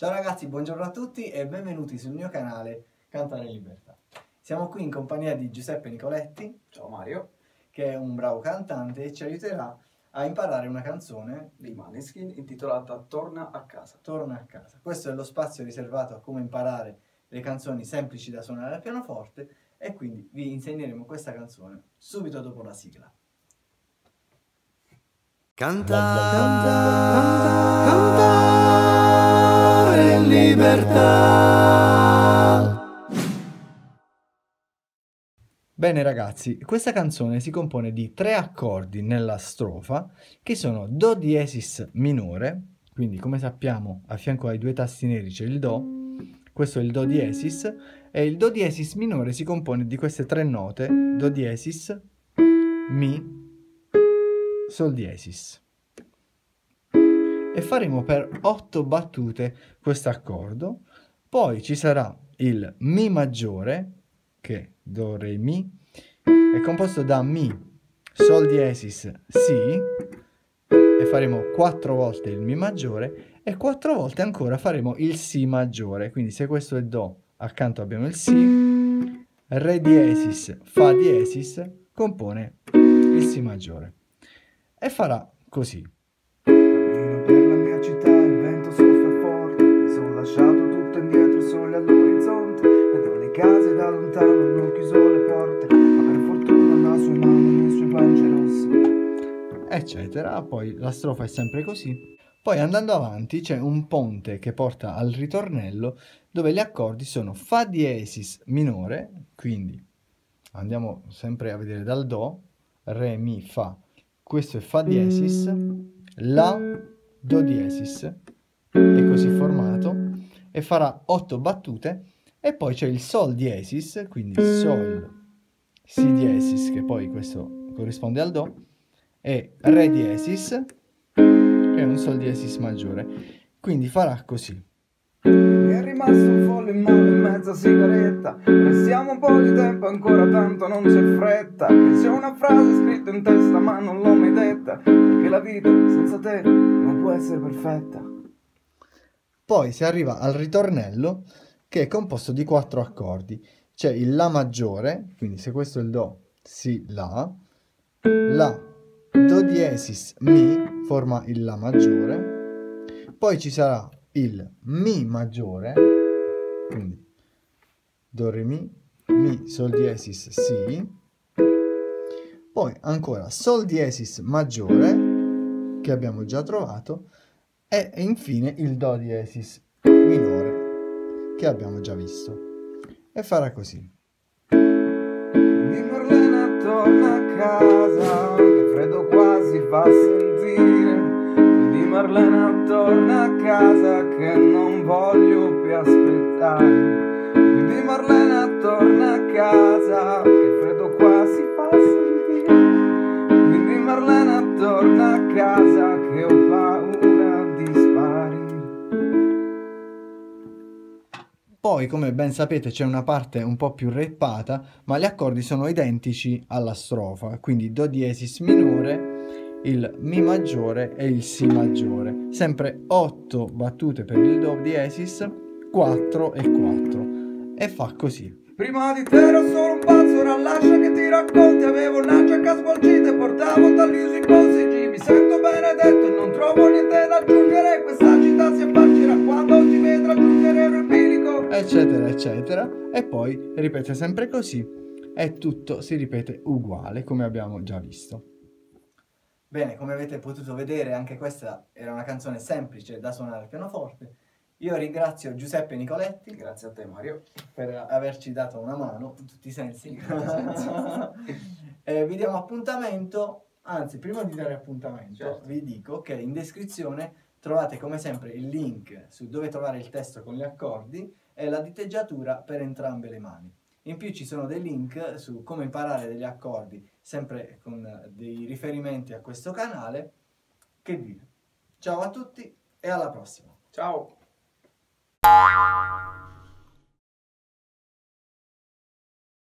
Ciao ragazzi, buongiorno a tutti e benvenuti sul mio canale Cantare in Libertà. Siamo qui in compagnia di Giuseppe Nicoletti. Ciao Mario. Che è un bravo cantante e ci aiuterà a imparare una canzone dei Maneskin intitolata Torna a casa. Torna a casa. Questo è lo spazio riservato a come imparare le canzoni semplici da suonare al pianoforte e quindi vi insegneremo questa canzone subito dopo la sigla. Cantare in libertà. Bene ragazzi, questa canzone si compone di 3 accordi nella strofa che sono Do diesis minore, quindi come sappiamo a fianco ai 2 tasti neri c'è il Do, questo è il Do diesis, e il Do diesis minore si compone di queste 3 note, Do diesis, Mi, Sol diesis. E faremo per 8 battute questo accordo, poi ci sarà il Mi maggiore, che Do, Re, Mi, è composto da Mi, Sol diesis, Si, e faremo 4 volte il Mi maggiore, e 4 volte ancora faremo il Si maggiore, quindi se questo è Do, accanto abbiamo il Si, Re diesis, Fa diesis, compone il Si maggiore, e farà così. Per la mia città il vento soffia forte, mi sono lasciato tutto indietro, il sole all'orizzonte, vedo le case da lontano, hanno chiuso le porte, ma per fortuna la sua mano, le sue pance rosse, eccetera. Poi la strofa è sempre così. Poi andando avanti c'è un ponte che porta al ritornello dove gli accordi sono Fa diesis minore, quindi andiamo sempre a vedere dal Do, Re, Mi, Fa, questo è Fa diesis, La, Do diesis, è così formato, e farà 8 battute, e poi c'è il Sol diesis, quindi Sol, Si diesis, che poi questo corrisponde al Do, e Re diesis, che è un Sol diesis maggiore, quindi farà così. mi è rimasto un foglio in mano e mezza sigaretta, restiamo un po' di tempo ancora, tanto non c'è fretta, che c'è una frase scritta in testa ma non l'ho mai detta, perché la vita senza te non può essere perfetta. Poi si arriva al ritornello che è composto di 4 accordi. C'è il La maggiore, quindi se questo è il Do, Si, La, Do diesis, Mi, forma il La maggiore, poi ci sarà il Mi maggiore, quindi Do, Re, Mi, Sol diesis, Si, poi ancora Sol diesis maggiore, che abbiamo già trovato, e infine il Do diesis minore, che abbiamo già visto, e farà così. Di Marlena torna a casa, che freddo quasi fa sentire. Di Marlena torna a casa, che non voglio più aspettare. Di Marlena torna a casa, che freddo quasi fa sentire. Di Marlena torna a casa, che ho paura di sparire. Poi, come ben sapete, c'è una parte un po' più rappata, ma gli accordi sono identici alla strofa, quindi Do diesis minore, il Mi maggiore e il Si maggiore. Sempre 8 battute per il Do diesis, 4 e 4. E fa così. Prima di te ero solo un pazzo, ora lascia che ti racconti. Avevo una giacca sgualcita e portavo tagliusi così. Mi sento benedetto e non trovo niente da aggiungere. Questa città si affaccerà quando ti vedrà giungere il bilico, eccetera eccetera, e poi ripete sempre così e tutto si ripete uguale come abbiamo già visto. Bene, come avete potuto vedere anche questa era una canzone semplice da suonare al pianoforte. Io ringrazio Giuseppe Nicoletti. Grazie a te Mario. Per averci dato una mano in tutti i sensi. Vi diamo appuntamento, anzi prima di dare appuntamento certo, vi dico che in descrizione trovate come sempre il link su dove trovare il testo con gli accordi e la diteggiatura per entrambe le mani. In più ci sono dei link su come imparare degli accordi, sempre con dei riferimenti a questo canale. Che dire? Ciao a tutti e alla prossima. ciao.